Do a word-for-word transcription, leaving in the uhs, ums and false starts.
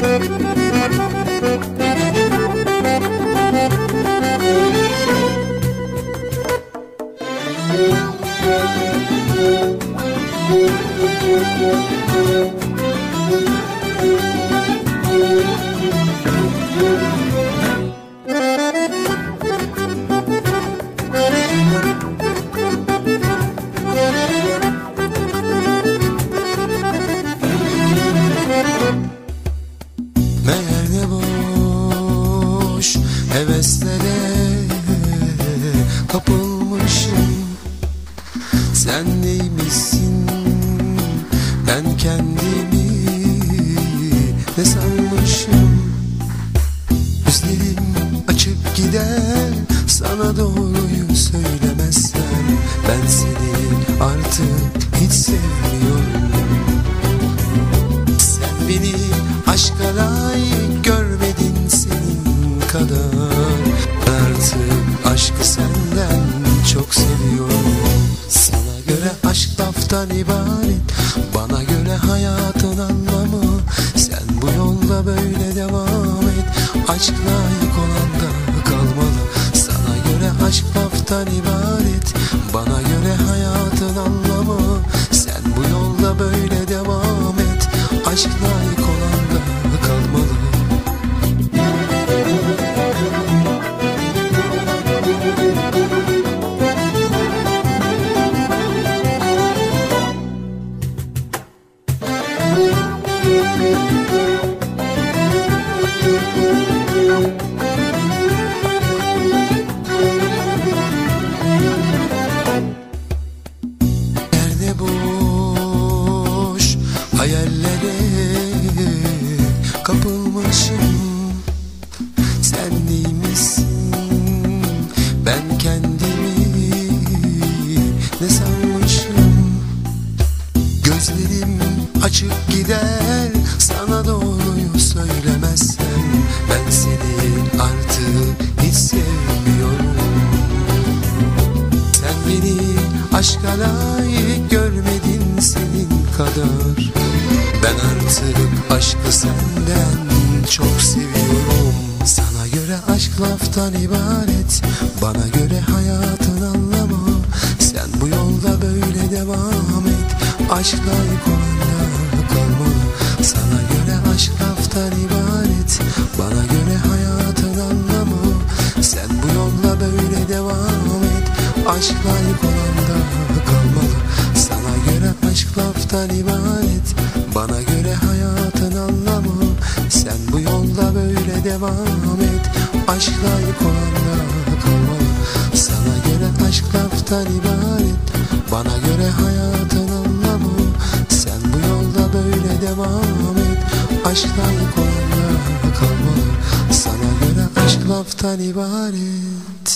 Meğer ne boş heveslere kapılmışım. Sen neymişsin, ben kendimi ne sanmışım. Gözlerim açıp gider, sana doğruyu söylemezsem ben seni artık hiç sevmiyorum. Sen beni aşka layık görmedin senin kadar. Artık aşkı senden çok seviyorum. Sana göre aşk laftan ibaret, bana göre hayatın anlamı. Sen bu yolda böyle devam et, aşk layık olan da kalmalı. Sana göre aşk laftan ibaret, bana göre hayatın anlamı. Sen bu yolda böyle devam et, aşk layık olan da kalmalı. Nerede boş hayallere kapılmışım. Sen neymişsin, ben kendimi ne sanmışım. Gözlerim açık gider, sana doğruyu söylemezsem ben seni artık hiç sevmiyorum. Sen beni aşka layık görmedin senin kadar. Ben artık aşkı senden çok seviyorum. Sana göre aşk laftan ibaret, bana göre hayatın anlamı. Sen bu yolda böyle devam et, aşk layık olan da kalmalı. Sana göre aşk laftan ibaret, bana göre hayatın anlamı. Sen bu yolda böyle devam et, aşk layık olan da kalmalı. Sana göre aşk laftan ibaret, bana göre hayatın anlamı. Sen bu yolda böyle devam et, aşk layık olan da kalmalı. Sana göre aşk laftan ibaret, bana göre hayatın anlamı. Sen bu yolda böyle devam et, aşk layık olan da kalmalı. Sana göre aşk laftan ibaret.